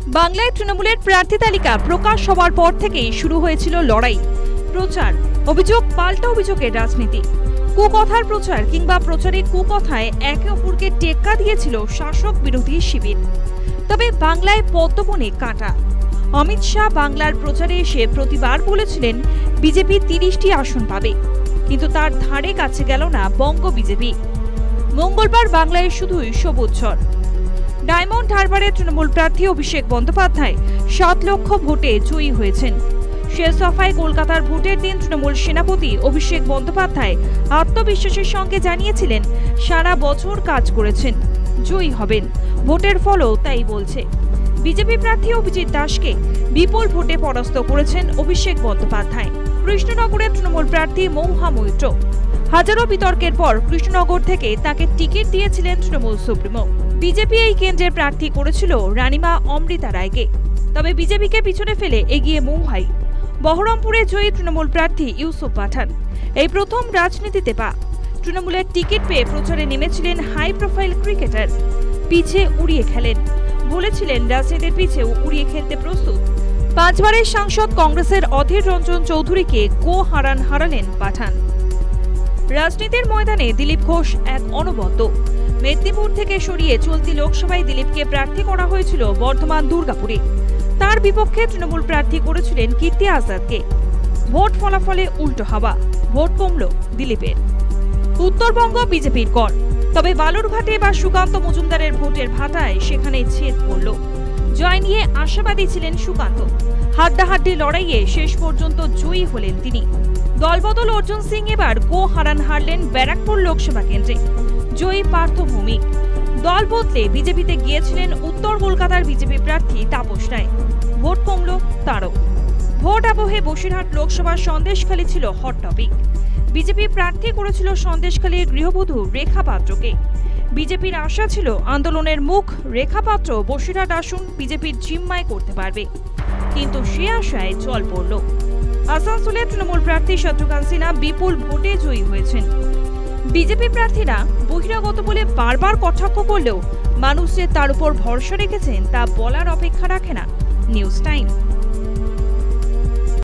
বাংলায় তৃণমূলের প্রার্থী তালিকা প্রকাশ হওয়ার পর থেকেই শুরু হয়েছিল লড়াই, প্রচার, অভিযোগ পাল্টা অভিযোগের রাজনীতি। কুকথার প্রচার কিংবা প্রচারে কুকথায় একে অপরকে টেক্কা দিয়েছিল শাসক বিরোধী শিবির। তবে বাংলায় পদ্মবনে কাঁটা। অমিত শাহ বাংলার প্রচারে এসে প্রতিবার বলেছিলেন বিজেপি ৩০টি আসন পাবে, কিন্তু তার ধারে কাছে গেল না বঙ্গ বিজেপি। মঙ্গলবার বাংলায় শুধুই সবুজ ঝড়। ডায়মন্ড হারবারের তৃণমূল প্রার্থী অভিষেক বন্দ্যোপাধ্যায় ৭ লক্ষ ভোটে জয়ী হয়েছেন। শেষ দফায় কলকাতার ভোটের দিন তৃণমূল সেনাপতি অভিষেক বন্দ্যোপাধ্যায় আত্মবিশ্বাসের সঙ্গে জানিয়েছিলেন সারা বছর কাজ করেছেন, জয়ী হবেন। ভোটের ফলও তাই বলছে। বিজেপি প্রার্থী অভিজিৎ দাসকে বিপুল ভোটে পরাস্ত করেছেন অভিষেক বন্দ্যোপাধ্যায়। কৃষ্ণনগরের তৃণমূল প্রার্থী মহুয়া মৈত্র। হাজারো বিতর্কের পর কৃষ্ণনগর থেকে তাকে টিকিট দিয়েছিলেন তৃণমূল সুপ্রিমো। বিজেপি এই কেন্দ্রের প্রার্থী করেছিল রানীমা অমৃতা রায়কে, তবে বিজেপিকে পিছনে ফেলে এগিয়ে মহুয়াই। বহরমপুরে জয়ী তৃণমূল প্রার্থী ইউসুফ পাঠান এই প্রথম রাজনীতিতে পা। তৃণমূলের টিকিট পেয়ে প্রচারে নেমেছিলেন হাই প্রোফাইল ক্রিকেটার। পিছে উড়িয়ে খেলেন, বলেছিলেন রাজনীতির পিছেও উড়িয়ে খেলতে প্রস্তুত। 5 বারের সাংসদ কংগ্রেসের অধীর রঞ্জন চৌধুরীকে হারালেন পাঠান। রাজনীতির ময়দানে দিলীপ ঘোষ এক অনবদ্য। মেদিনীপুর থেকে সরিয়ে চলতি লোকসভায় দিলীপকে প্রার্থী করা হয়েছিল বর্ধমান দুর্গাপুরে। তার বিপক্ষে তৃণমূল প্রার্থী করেছিলেন কীর্তি আজাদকে। ভোট ফলাফলে উল্টো হাওয়া, ভোট কমল দিলীপের। উত্তরবঙ্গ বিজেপির গড়, তবে বালুরঘাটে বা সুকান্ত মজুমদারের ভোটের ভাটায় সেখানে ছেদ পড়ল। জয় নিয়ে আশাবাদী ছিলেন সুকান্ত। হাড্ডাহাড্ডি লড়াইয়ে শেষ পর্যন্ত জয়ী হলেন তিনি। দলবদল অর্জুন সিং এবার হারলেন ব্যারাকপুর লোকসভা কেন্দ্রে। জয়ী পার্থ ভৌমিক। দল বদলে বিজেপিতে গিয়েছিলেন উত্তর কলকাতার বিজেপি প্রার্থী তাপস রায়। ভোট কমল তারও। ভোট আবহে বসিরহাট লোকসভার সন্দেশখালী ছিল হট টপিক। বিজেপি প্রার্থী করেছিল সন্দেশখালীর গৃহবধূ রেখা পাত্রকে। বিজেপির আশা ছিল আন্দোলনের মুখ রেখা পাত্র বসিরহাট আসন বিজেপির জিম্মায় করতে পারবে, কিন্তু সে আশায় জল পড়ল। আসানসোলের তৃণমূল প্রার্থী শত্রুঘ্ন সিনহা বিপুল ভোটে জয়ী হয়েছেন। বিজেপি প্রার্থীরা বহিরাগত বলে বারবার কটাক্ষ করলেও মানুষ যে তার উপর ভরসা রেখেছেন তা বলার অপেক্ষা রাখে না নিউজ টাইম।